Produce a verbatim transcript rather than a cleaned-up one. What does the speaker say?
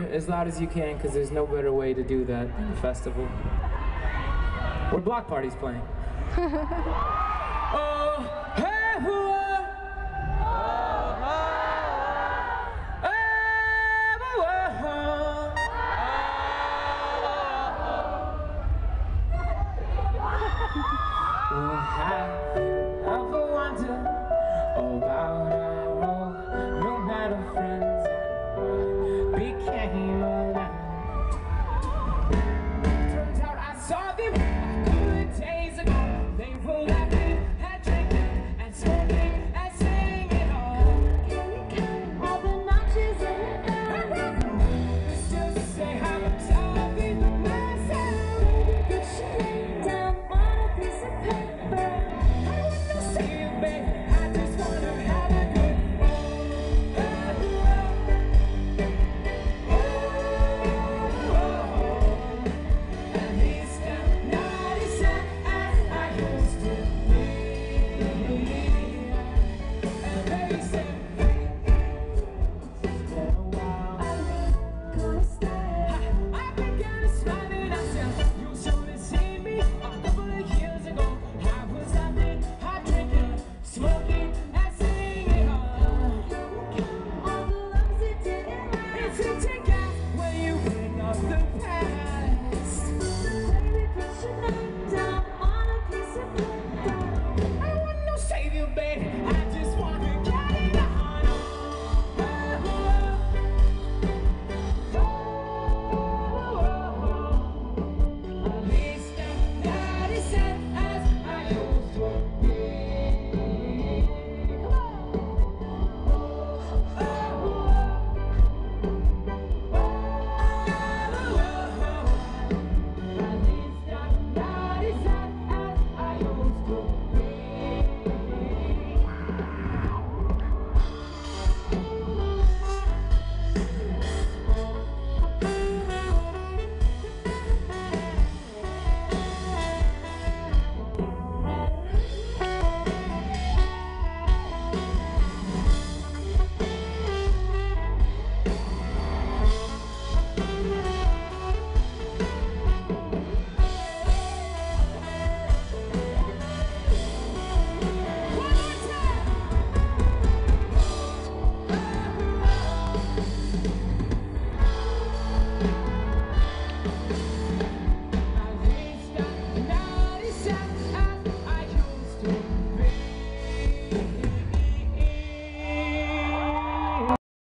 as loud as you can, because the's no better way to do that than a festival. Where Block Party's playing. Oh, hey, whoa. Have you ever wondered about our old nomadic friends and what became